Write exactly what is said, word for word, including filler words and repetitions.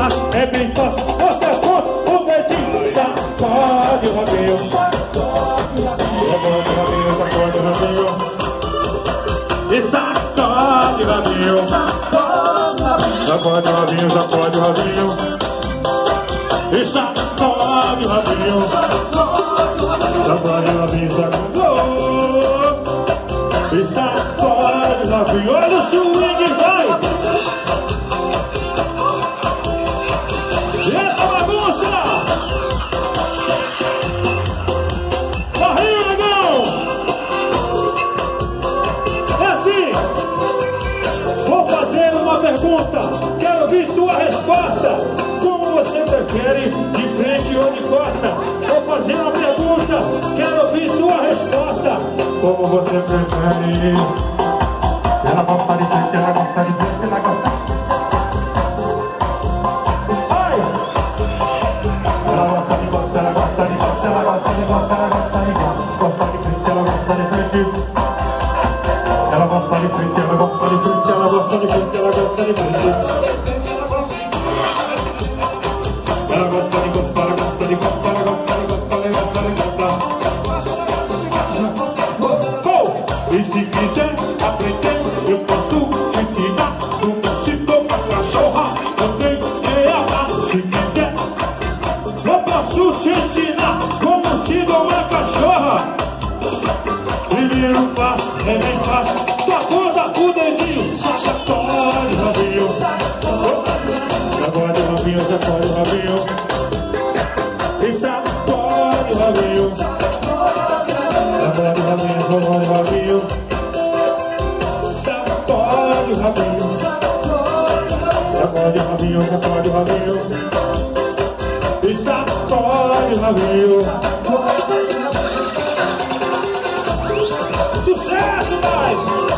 fácil, é bem fácil. Você aponta o dedinho, sacode o rabinho. Sacode o rabinho, sacode o rabinho. E sacode o rabinho. Sacode o rabinho, sacode o rabinho. E sacode o rabinho. Sacode o rabinho, sacode. E sacode o rabinho. Olha o swing, vai! Eita bagunça! Barril, negão! É assim! Vou fazer uma pergunta. Quero ouvir sua resposta. Como você prefere, de frente ou de costa? Vou fazer uma pergunta. Quero ouvir sua resposta. Como você prefere? Ela gosta de frente, ela gosta de frente, ela gosta. Ai! Ela gosta de costa, ela gosta de costa, ela gosta de costa, ela gosta de costa. Gosta de frente, ela gosta de frente. Ela gosta de frente, ela gosta de frente, ela gosta de frente, ela gosta de frente. Ela gosta de costa, ela gosta de costa, ela gosta de costa, ela gosta de costa. E se quiser aprender, eu posso te ensinar como se toma cachorra, também é amar. Se quiser, eu posso te ensinar como se toma cachorra. Primeiro passo é bem fácil, tua conta o dedinho, só sacode o rabinho. Sacode o rabinho, sacode o rabinho. E sacode o rabinho. Sacode o rabinho, sacode o rabinho. Sacode o rabinho. Sacode o rabinho, sacode o rabinho. E sacode o rabinho. Sucesso, mais!